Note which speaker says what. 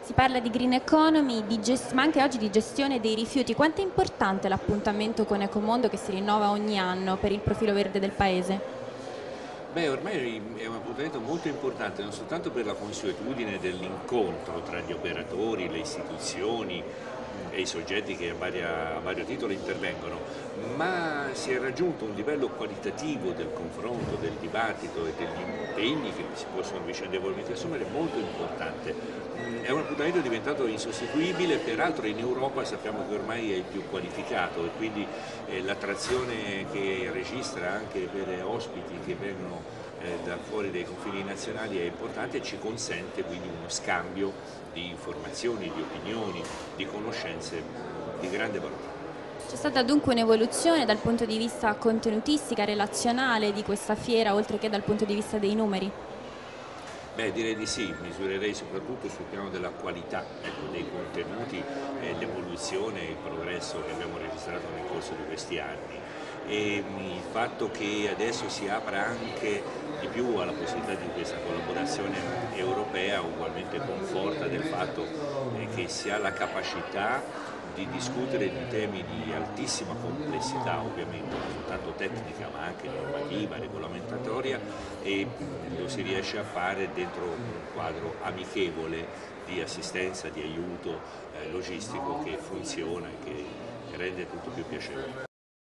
Speaker 1: Si parla di green economy, ma anche oggi di gestione dei rifiuti. Quanto è importante l'appuntamento con Ecomondo che si rinnova ogni anno per il profilo verde del Paese?
Speaker 2: Beh, ormai è un appuntamento molto importante non soltanto per la consuetudine dell'incontro tra gli operatori, le istituzioni e i soggetti che a vario titolo intervengono, ma si è raggiunto un livello qualitativo del confronto, del dibattito e degli impegni che si possono vicendevolmente assumere molto importante. È un appuntamento diventato insostituibile, peraltro in Europa sappiamo che ormai è il più qualificato e quindi l'attrazione che registra anche per ospiti che vengono da fuori dai confini nazionali è importante e ci consente quindi uno scambio di informazioni, di opinioni, di conoscenze di grande valore.
Speaker 1: C'è stata dunque un'evoluzione dal punto di vista contenutistica, relazionale di questa fiera, oltre che dal punto di vista dei numeri?
Speaker 2: Beh, direi di sì, misurerei soprattutto sul piano della qualità, ecco, dei contenuti, l'evoluzione e il progresso che abbiamo registrato nel corso di questi anni e il fatto che adesso si apra anche di più alla possibilità di questa collaborazione europea ugualmente conforta del fatto che si ha la capacità di discutere di temi di altissima complessità, ovviamente non soltanto tecnica ma anche normativa, regolamentatoria e lo si riesce a fare dentro un quadro amichevole di assistenza, di aiuto logistico che funziona e che rende tutto più piacevole.